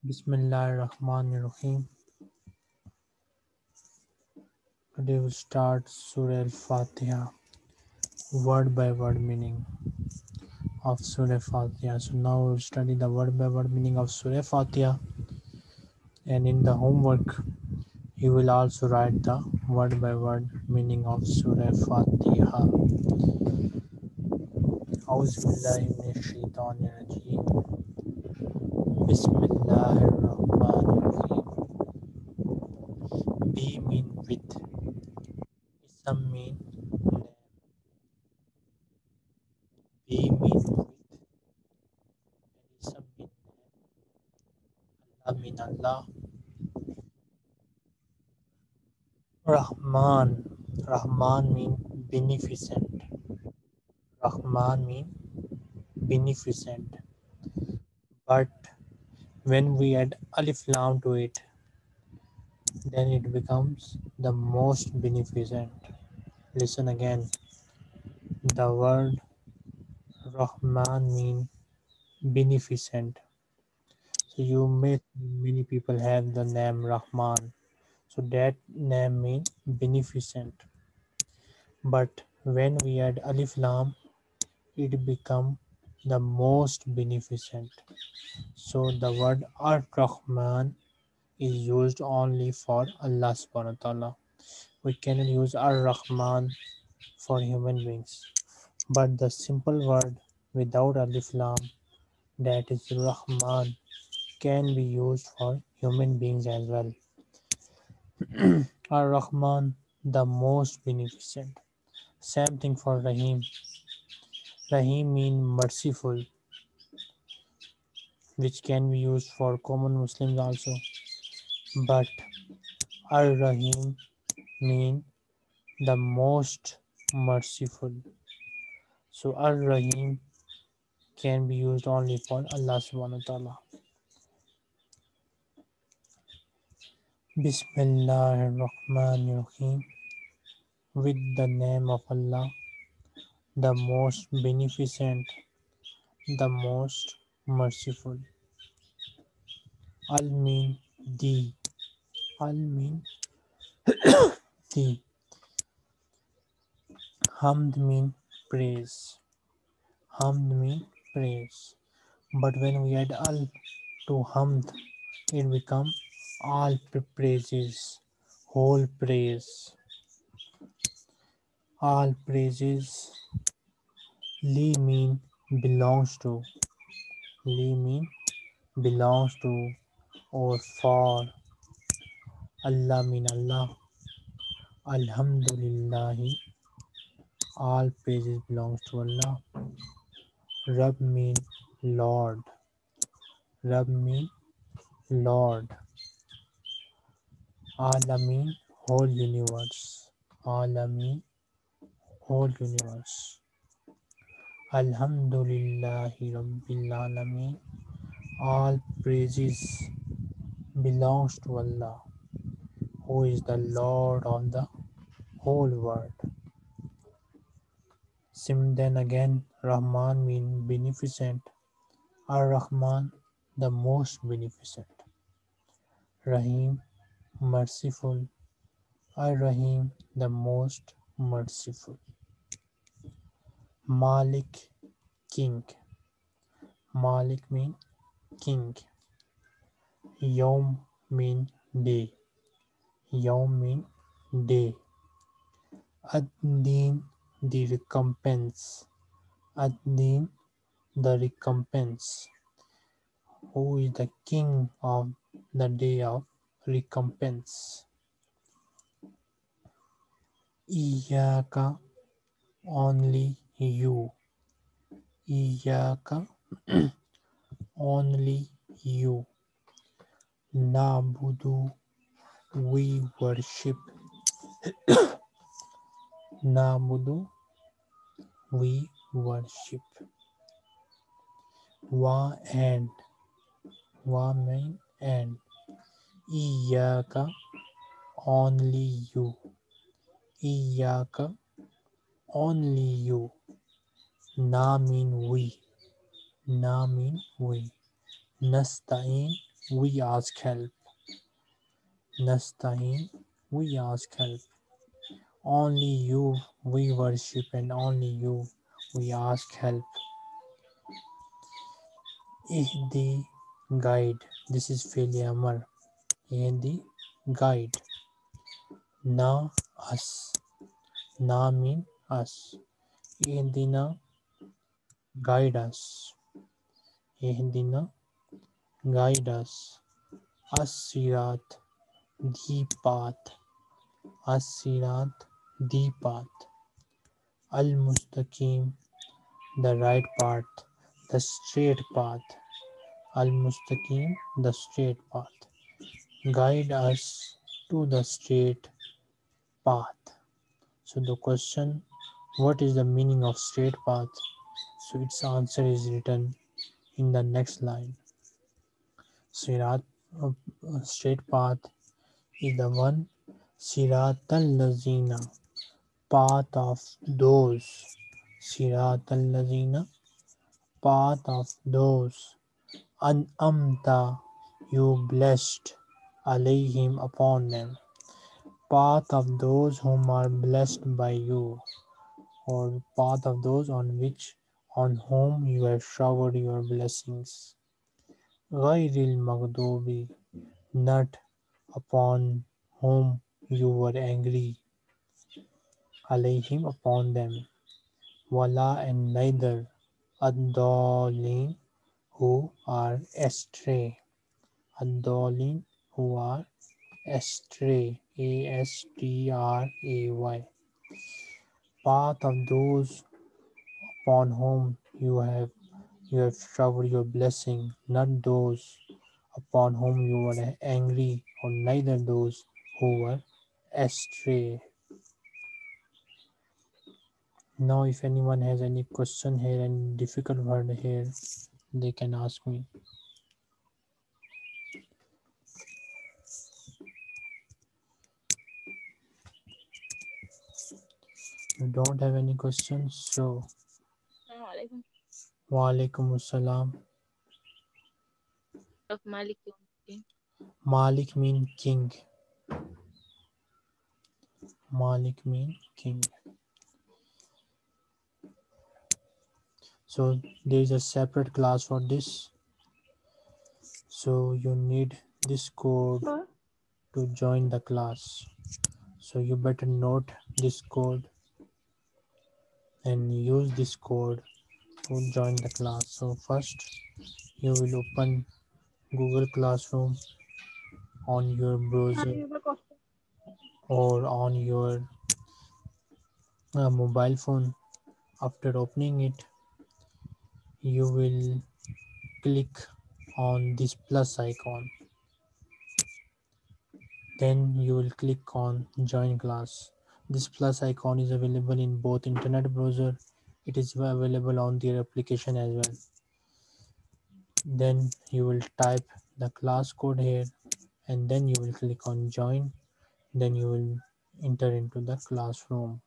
Bismillahirrahmanirrahim. Today we start Surah Al Fatiha, word by word meaning of Surah Fatiha. So now we'll study the word by word meaning of Surah Fatiha, and in the homework you will also write the word by word meaning of Surah Fatiha. A'udhu billahi minash shaitanir rajeem. Bismillahirrahmanirrahim. Be mean with, ism mean name, be mean with, and ism mean name, Allah mean Allah. Rahman. Rahman mean beneficent. Rahman mean beneficent. But when we add alif lam to it, then it becomes the most beneficent. Listen again. The word Rahman mean beneficent. So you may many people have the name Rahman. So that name means beneficent. But when we add alif lam, it become the most beneficent. So the word Ar-Rahman is used only for Allah subhanahu wa ta'ala. We cannot use Ar-Rahman for human beings. But the simple word without alif lam, that is Rahman, can be used for human beings as well. Ar-Rahman, the most beneficent. Same thing for Rahim. Rahim means merciful, which can be used for common Muslims also. But Ar-Rahim mean the most merciful. So Ar-Rahim can be used only for Allah subhanahu wa ta'ala. Bismillahirrahmanirrahim. With the name of Allah, the most beneficent, the most merciful. Al mean the. Al mean the. Hamd mean praise. Hamd mean praise. But when we add al to hamd, it becomes all praises, whole praise. All praises. Li mean belongs to. Li mean belongs to or for. Allah mean Allah. Alhamdulillahi. All praises belongs to Allah. Rabb mean Lord. Rabb mean Lord. Alameen, whole universe. Alameen, whole universe. Alhamdulillahi Rabbil Alameen. All praises belongs to Allah, who is the Lord of the whole world. Then again, Rahman means beneficent. Ar-Rahman, the most beneficent. Rahim, merciful. Ar-Rahim, the most merciful. Malik, king. Malik mean king. Yom mean day. Yom mean day. Ad-Din, the recompense. Ad-Din, the recompense. Who is the king of the day of recompense? Iyaka, only you. Iyaka, only you. Nabudu, we worship. Nabudu, we worship. Wa and. Wa mean and. Iyaka, only you. Iyaka, only you. Na mean we. Na mean we. Nasta'in, we ask help. Nasta'in, we ask help. Only you we worship and only you we ask help. Ihdi, guide. This is Fili Amar. Ihdi, guide. Na, us. Na mean us. Ihdina, guide us. Ihdina, guide us. As-sirat, the path. As-sirat, the path. Al-mustaqim, the right path, the straight path. Al-mustaqim, the straight path. Guide us to the straight path. So the question, what is the meaning of straight path? So its answer is written in the next line. Sirat, straight path is the one. Sirat al-lazina, path of those. Sirat al-lazina, path of those. An'amta, you blessed. Alayhim, upon them. Path of those whom are blessed by you, or path of those on whom you have showered your blessings. Ghairil Maghdubi, not upon whom you were angry. Alayhim, upon them. Wala, and neither. Ad-Dallin, who are astray. Ad-Dallin, who are astray. Astray. Path of those upon whom you have showered your blessing, not those upon whom you were angry, or neither those who were astray. Now, if anyone has any question here and difficult word here, they can ask me. You don't have any questions, so Assalamualaikum. wa alaikum assalam. Of Malik Yawmiddin. Malik mean king. Malik mean king. So there is a separate class for this. So you need this code to join the class. So you better note this code and use this code to join the class. So first you will open Google Classroom on your browser or on your mobile phone. After opening it, you will click on this plus icon. Then you will click on join class. This plus icon is available in both internet browser. It is available on their application as well. Then you will type the class code here and then you will click on join. Then you will enter into the classroom.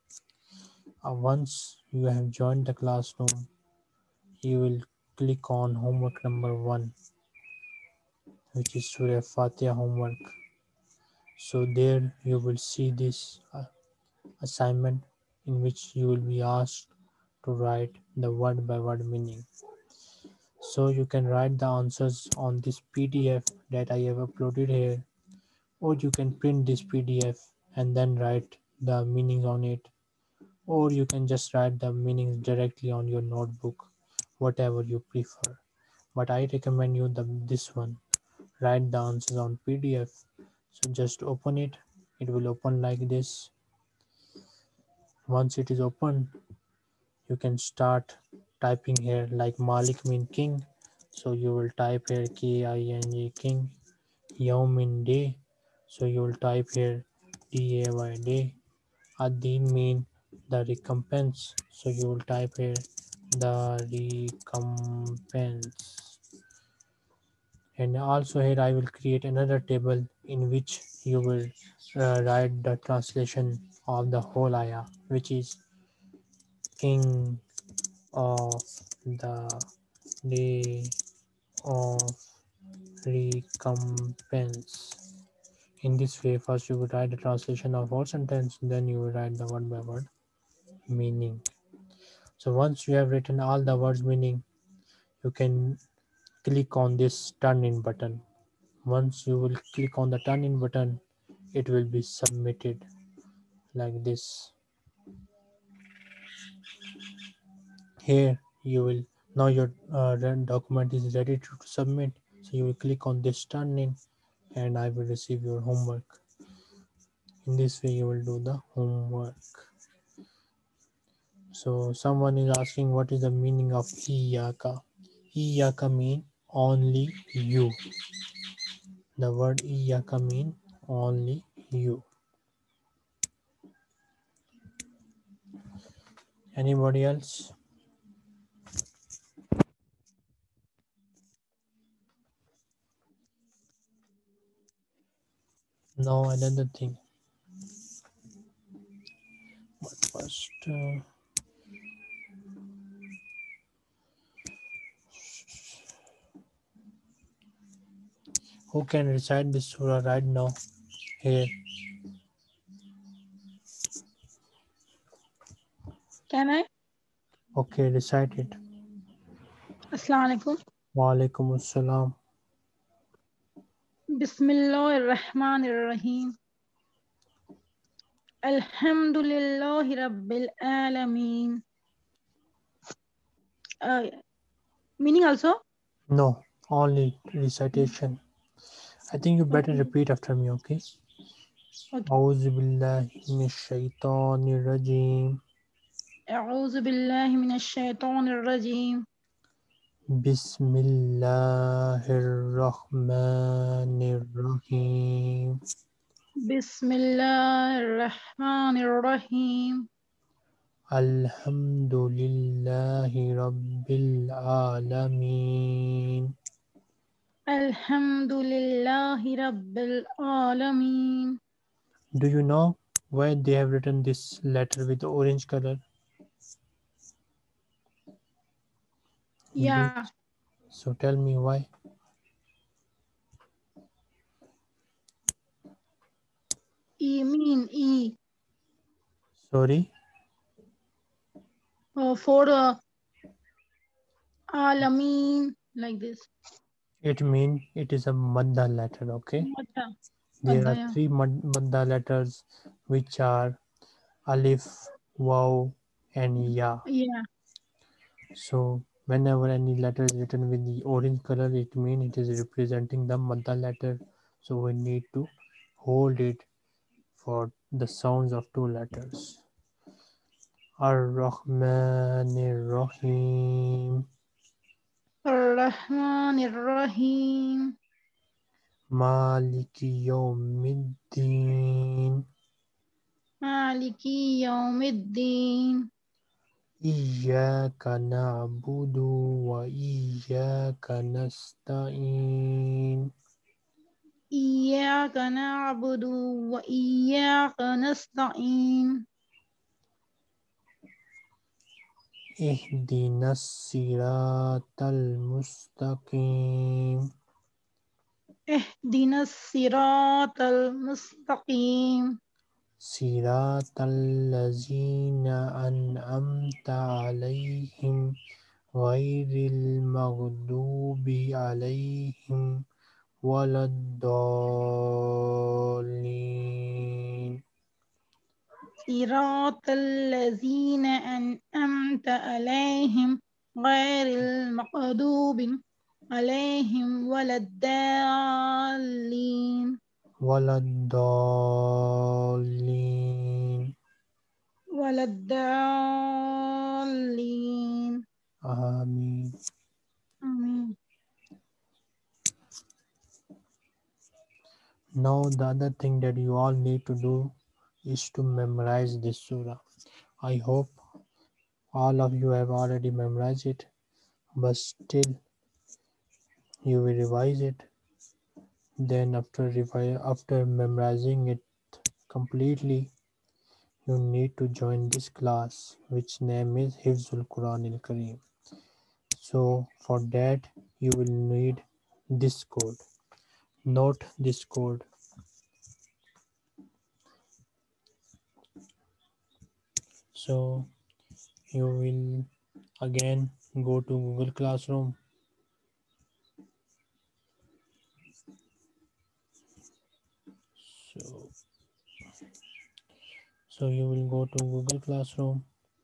Once you have joined the classroom, you will click on homework number 1, which is Surah Fatiha homework. So there you will see this assignment in which you will be asked to write the word by word meaning. So you can write the answers on this PDF that I have uploaded here, or you can print this PDF and then write the meanings on it, or you can just write the meanings directly on your notebook, whatever you prefer. But I recommend you this one. Write the answers on PDF. So just open it. It will open like this. Once it is open, you can start typing here, like Malik mean king. So you will type here King, king. Yawm mean day. So you will type here day. Day. Adin mean the recompense. So you will type here the recompense. And also here I will create another table in which you will write the translation of the whole ayah, which is king of the day of recompense. In this way, first you will write the translation of whole sentence, then you will write the word by word meaning. So once you have written all the words meaning, you can click on this turn in button. Once you will click on the turn in button, it will be submitted like this. Here you will now your document is ready to submit. So you will click on this turn in, and I will receive your homework. In this way, you will do the homework. So someone is asking what is the meaning of iyaka. Iyaka mean only you. The word iyaka mean only you. Anybody else? No, another thing. But first, who can recite this surah right now? Here. Can I? Okay, recite it. Assalamu alaikum. Wa alaikum assalam. Bismillahir Rahmanir Rahim. Alhamdulillahi Rabbil Alameen. Meaning also? No, only recitation. I think you better Okay. repeat after me, okay? Okay. أعوذ بالله من الشيطان الرجيم. أعوذ بالله من الشيطان الرجيم. بسم الله الرحمن الرحيم. بسم الله الرحمن الرحيم. الحمد لله رب العالمين. الحمد لله رب العالمين. Do you know why they have written this letter with orange color? Yeah. Which? So tell me why. Mean E. Sorry, For Alameen. Like this. it means it is a madda letter, okay? Madha. There Madha, are yeah. three madda letters which are alif, waw, and ya. Yeah. So whenever any letter is written with the orange color, it means it is representing the madda letter. So we need to hold it for the sounds of two letters. Ar-Rahmanir Rahim. الرحمن الرحيم. Maliki Yawmiddin. مالك يوم الدين. Iyyaka na'budu wa iyyaka nasta'in. إياك نعبد وإياك نستعين. Ihdinas siratal mustaqim. اهدنا الصراط المستقيم. Siratal lazina an'amta alaihim ghairil maghdubi alaihim waladdallin. صراط الذين أنعمت عليهم غير المغضوب عليهم ولا الضالين. Waladdallin. ولا الضالين. Amin. آمين. Now the other thing that you all need to do is to memorize this surah. I hope all of you have already memorized it, but still you will revise it. Then after memorizing it completely, you need to join this class, which name is Hifzul Quran al Kareem. So for that you will need this code. Note this code. So you will again go to Google Classroom. So, so you will go to Google Classroom.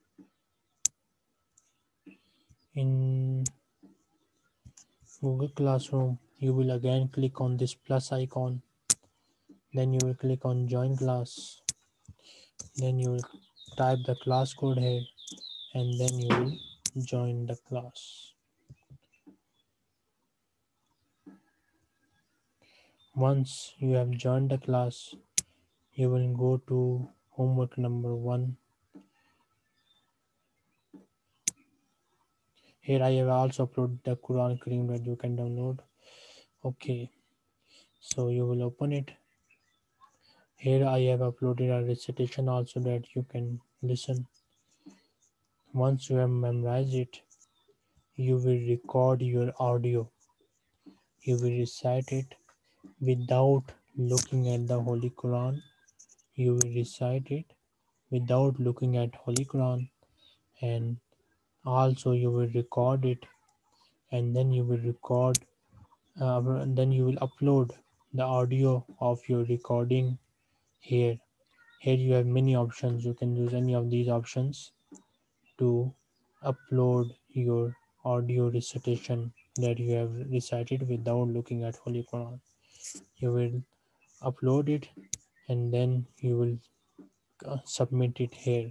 In Google Classroom, you will again click on this plus icon. Then you will click on join class. Then you will type the class code here and then you will join the class. Once you have joined the class, you will go to homework number 1. Here I have also uploaded the Quran Kareem that you can download. Okay, so you will open it. Here I have uploaded a recitation also that you can listen. Once you have memorized it, you will record your audio. You will recite it without looking at the Holy Quran. You will recite it without looking at Holy Quran, and also you will record it, and then you will then you will upload the audio of your recording here. Here you have many options. You can use any of these options to upload your audio recitation that you have recited without looking at Holy Quran. You will upload it and then you will submit it here.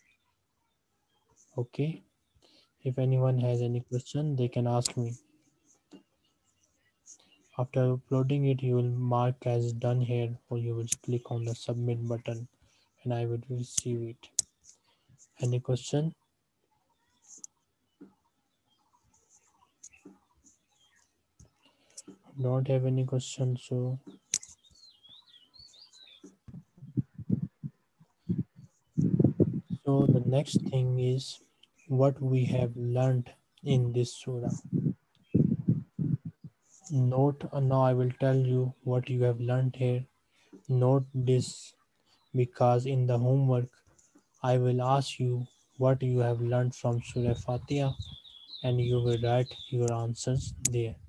Okay. If anyone has any question, they can ask me. After uploading it, you will mark as done here, or you will click on the submit button and I will receive it. Any question? Don't have any question. So the next thing is what we have learned in this surah. Note, now I will tell you what you have learned here. Note this because in the homework I will ask you what you have learned from Surah Fatiha and you will write your answers there.